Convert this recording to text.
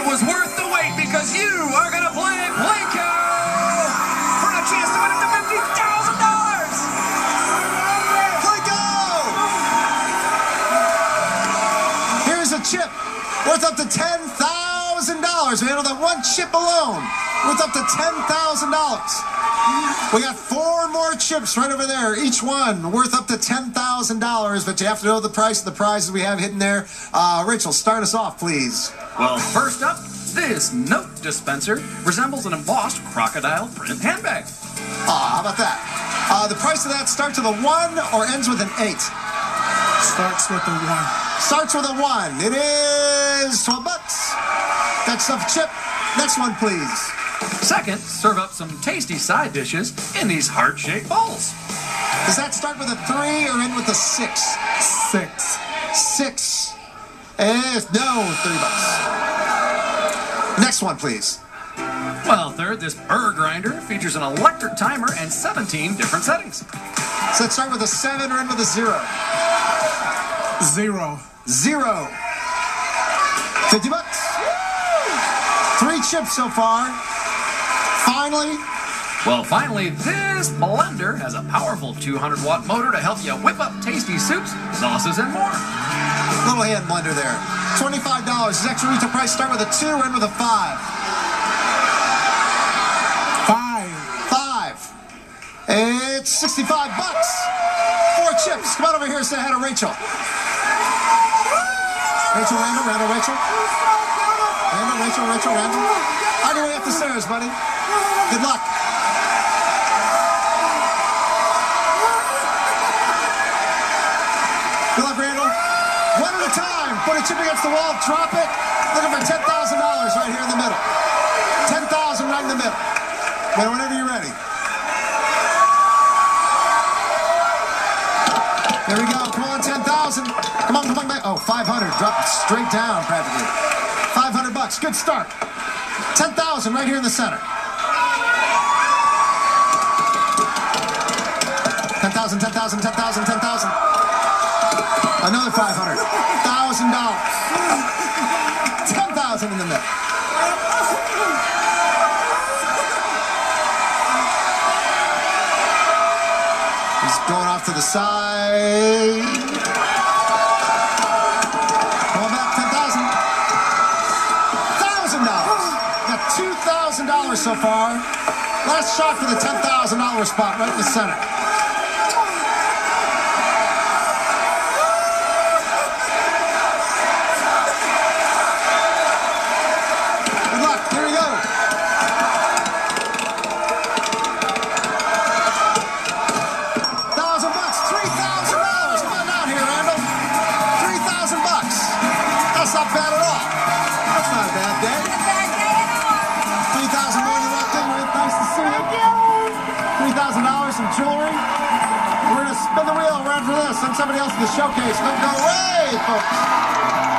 was worth the wait because you are going to play Plinko for a chance to win up to $50,000. Plinko! Here's a chip worth up to $10,000. We handled that one chip alone worth up to $10,000. We got 4 more chips right over there, each one worth up to $10,000, but you have to know the price of the prizes we have hidden there. Rachel, start us off, please. Well, first up, this note dispenser resembles an embossed crocodile print handbag. How about that? The price of that starts with a 1 or ends with an 8? Starts with a 1. Starts with a 1. It is $12. Next up, chip. Next one, please. Second, serve up some tasty side dishes in these heart-shaped bowls. Does that start with a 3 or end with a 6? 6. 6. No, $30. Next one, please. Well, third, this burr grinder features an electric timer and 17 different settings. Does that start with a 7 or end with a 0? 0. 0. $50. 3 chips so far. Finally, this blender has a powerful 200-watt motor to help you whip up tasty soups, sauces, and more. Little hand blender there. $25. Does extra retail price start with a 2 or end with a 5? 5. It's $65. 4 chips. Come on over here and say hi to Rachel. Rachel. On your way up the stairs, buddy. Good luck. Good luck, Randall. One at a time. Put a chip against the wall, drop it. Looking for $10,000 right here in the middle. $10,000 right in the middle. Whenever you're ready. There we go. Come on, 10,000. Come on. Oh, 500. Drop it straight down, practically. $500. Good start. 10,000 right here in the center. 10,000. Another 500. $1,000. 10,000 in the middle. He's going off to the side. Going back, 10,000. $1,000. Got $2,000 so far. Last shot for the $10,000 spot right in the center. Good luck. Here we go. $1,000. $3,000. Come on down here, Randall. $3,000. That's not bad at all. That's not a bad day. 3,000 more than walked in with. Nice to see you. $3,000 in jewelry. We're going to spin the wheel around for this. Send somebody else to the showcase. Don't go away, folks.